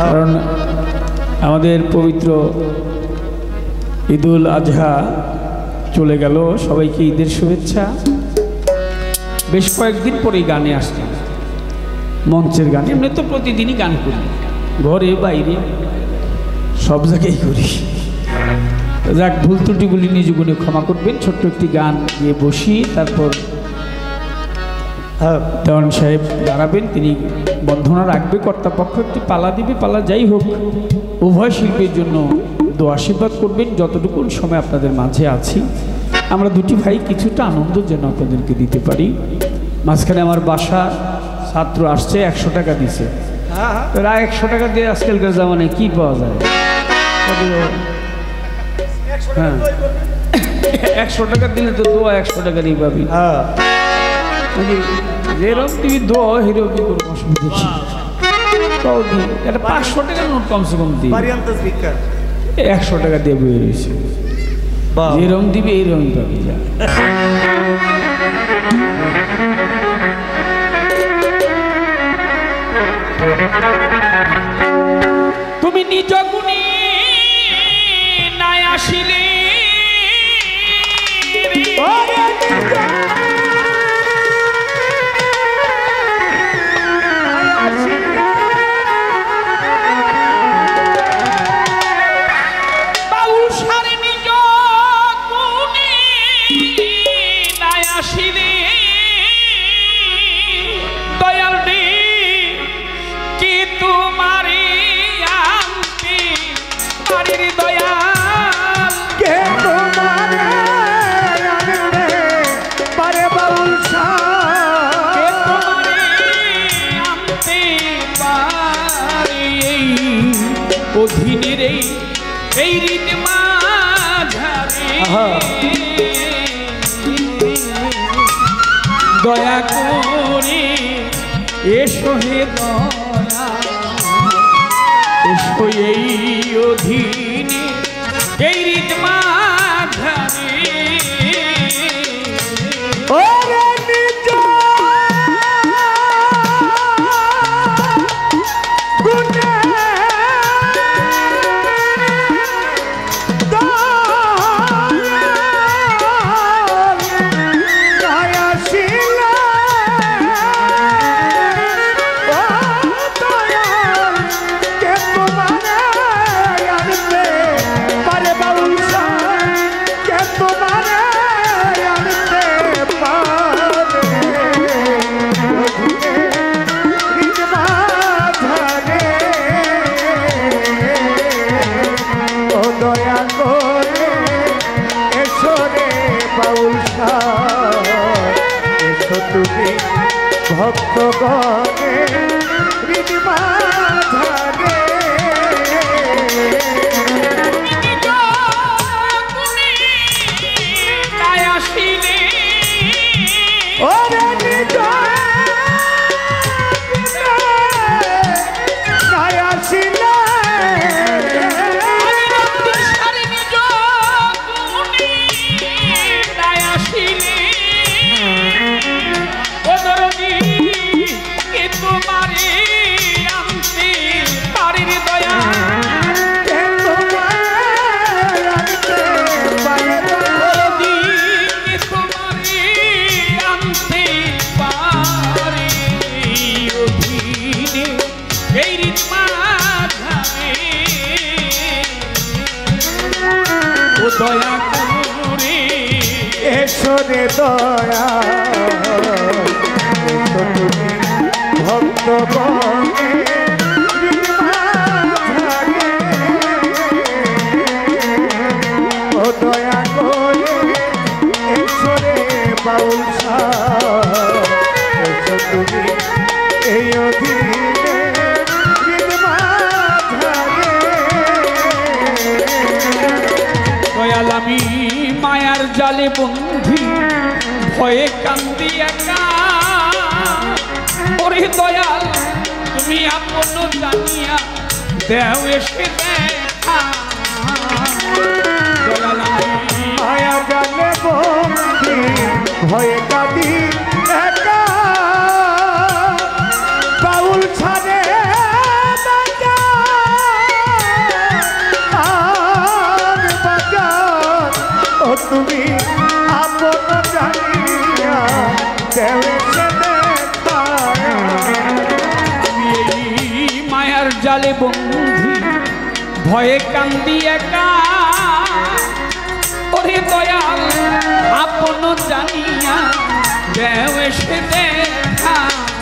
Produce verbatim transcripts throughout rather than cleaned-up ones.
কারণ আমাদের পবিত্র ঈদুল আজহা চলে গেল। সবাইকে ঈদের শুভেচ্ছা। বেশ কয়েকদিন পরেই গানে আসছে, মঞ্চের গান। এমনি তো প্রতিদিনই গান করি, ঘরে বাইরে সব জায়গায় করি। যাক, ভুল ত্রুটিগুলি নিজ গুণে ক্ষমা করবেন। ছোট্ট একটি গান দিয়ে বসি, তারপর দেওয়ান সাহেব দাঁড়াবেন, তিনি বন্ধনা রাখবে, কর্তাপক্ষ একটি পালা দিবে। পালা যাই হোক, উভয় শিল্পীর জন্য দোয়া আশীর্বাদ করবেন। যতটুকু সময় আপনাদের মাঝে আছি, আমরা দুটি ভাই কিছুটা আনন্দ যেন আপনাদেরকে দিতে পারি। মাঝখানে আমার বাসা ছাত্র আসছে, একশো টাকা দিছে। এরা একশো টাকা দিয়ে আজকালকার জামানায় কি পাওয়া যায়? হ্যাঁ, একশো টাকা দিলে তো দোয়া একশো টাকা নিয়ে পাবি। যেরকম তুমি দোয়া হিরো কি করবো, অসুবিধা একটা পাঁচশো টাকার নোট কমসে কম দিই, একশো টাকা দিয়ে বয়ে রয়েছে। যেরকম দিবি এইরকম পাবি। তুমি নিজ গুণে নাই আসিলে অধীনের এই রীত মাঝারে দয়া করে এসো হে দয়া, এসো এই অধীনে এই রীত মাঝারে। ভক্ত গণে হৃদ মাঝারে তাই আসিলে ওরে নিজ তাই আসিলে দয়া করে এসো রে দয়া, ভক্ত গণে ও দয়া করে এসো রে বাউল এসো তুমি এই অধীনে হৃদ মাঝারে। দয়াল আমি মায়ার জালে বন্ধি, ভয়ে কান্দি একা। ওরে দয়াল তুমি আপন জানিয়া দেও এসে দেখা। দয়াল আমি মায়ার জালে বন্ধি, ভয়ে কাঁদি একা। বাউল ছাড়ে জালে বন্ধু ভয়ে কান্দি একা ওরে দয়াল আপন জানিয়া দেও এসে দেখা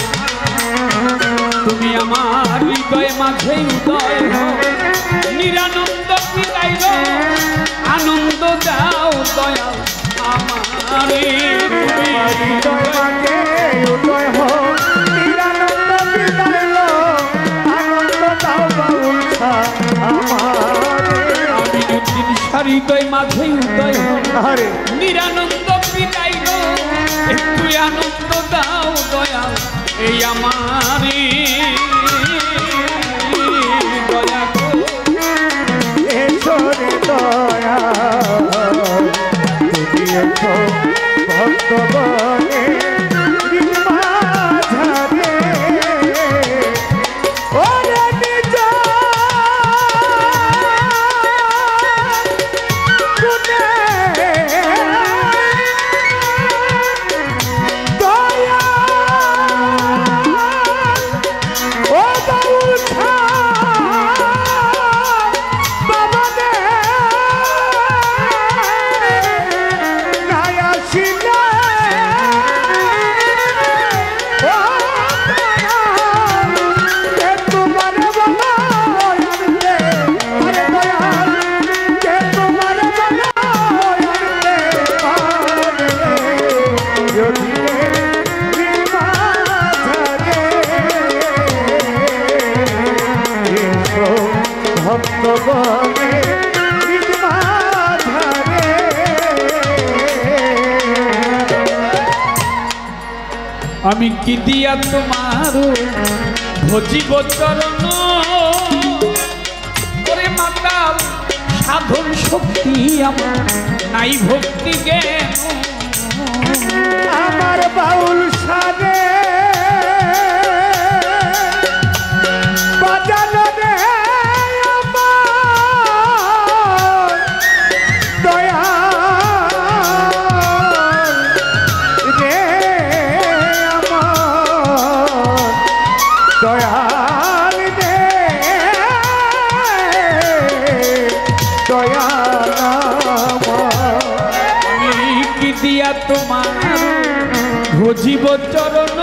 তুমি আমার হৃদয় মাঝে উদয় হও নিরানন্দ বিদায় আনন্দ দাও দয়াল আমারে তুমি হৃদয় মাঝে উদয় হও নিরানন্দ বিদায় আনন্দ দাও বাউল আমারে আমি দিন হৃদয় মাঝে উদয় হও নিরানন্দ বিদায় একটু আনন্দ দাও দয়াল এই আমারে দয়া গো এসো রে দয়া তুমি এসো ভক্তগণে মাঝারে ওরে নিজ গুণে দয়া ও বাউল বাবা দে নায়া শিলা ও কে তোমার বাবা আনন্দে আরে দয়াল কে তোমার বাবা আনন্দে যদি ভক্তগণে মাঝারে আমি কি দিয়া তোমার ভজিব চরণ ওরে মাতাল সাধন শক্তি আমার নাই ভক্তি জ্ঞান আমার বাউল সারে বাজানো রে আমার দয়াল রে আমার দয়াল রে দয়াল আমার আমি কি দিয়া তোমার ভজিব চরণ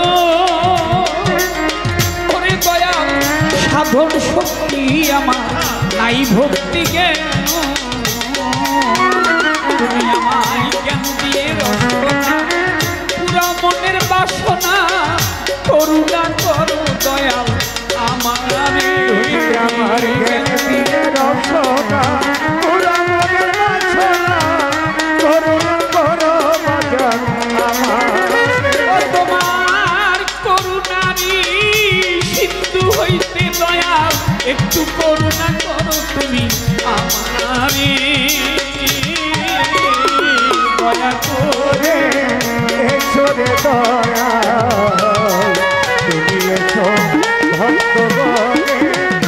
ওরে দয়াল সাধন শক্তি আমার নাই ভক্তি জ্ঞান তুমি আমায় জ্ঞান দিয়ে রসনা পুরা মনের বাসনা করুণা করো দয়াল আমারে আমার জ্ঞান দিয়ে রসনা পুরা মনের বাসনা করুণা করো বাজান আমার তোমার করুণারি সিন্ধু হইতে দয়াল একটু করুণা করো তুমি আমারে দয়া করে এসো রে দয়াল তুমি এসো ভক্তগণে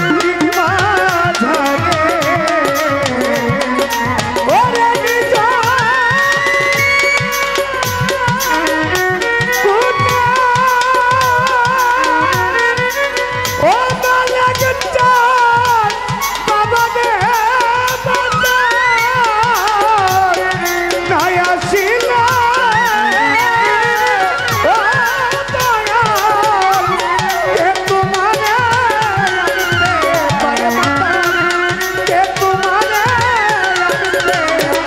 মাঝারে ওরে নিজ গুণে ও মালিক চাঁদ বাবা দে বাজার নায়া শিলা ও দয়াল কে তোমারে আনন্দে পারে মাতা কে তোমারে আনন্দে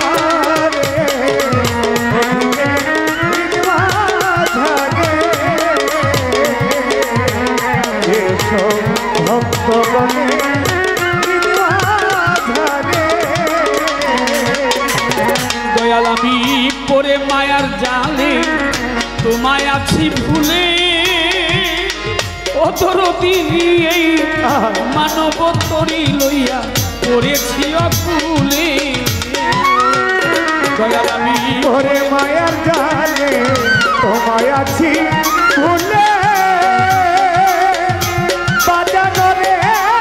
পারে এসো ভক্তগণে মাঝারে দয়াল আমি পরে মায়ার জালে তোমায় আছি ভুলে অতরতি এই মানব তরি লইয়া পড়েছি অকুলে দয়াল আমি ওরে মায়ার জালে তোমায় আছি ভুলে বাজানো রে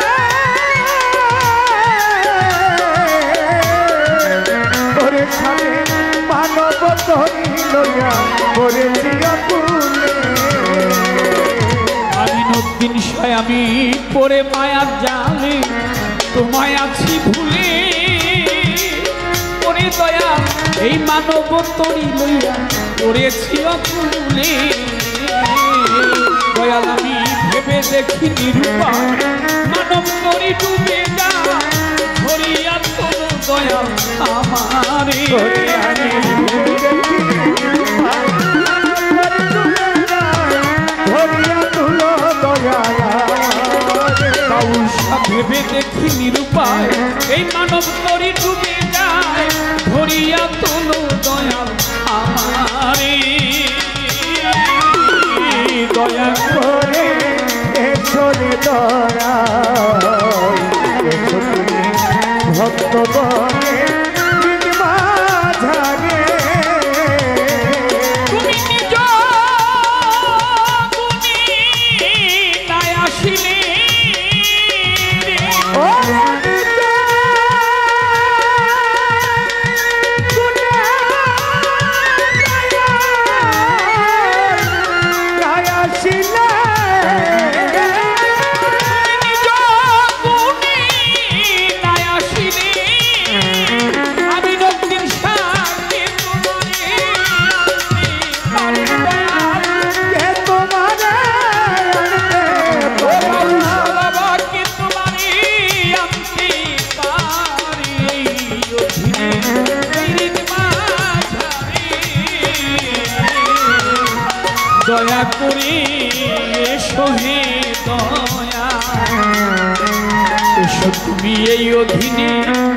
ওরে সামনে মানব তরি লইয়া পড়েছি অকুলে আমি নদিন সায় আমি পরে মায়ার জালে তোমায় আছি ভুলে ওরে দয়া এই মানব তরি লইয়া পড়েছি অকুলে দয়াল আমি ভেবে দেখি নিরূপায় মানব তরি ডুবে যা ধরিয়া তোর দয়াল আমারে ভেবে দেখি নিরূপায় এই মানব তরি ডুবে যায় ধরিয়া তোলো দয়াল আমারে দয়া করে এসরে দয়া ভক্ত বনে মাঝারে তুমি নিজ গুণে নাই আসিলে দয়া করে এসো হে দয়া এসো তুমি এই অধীনে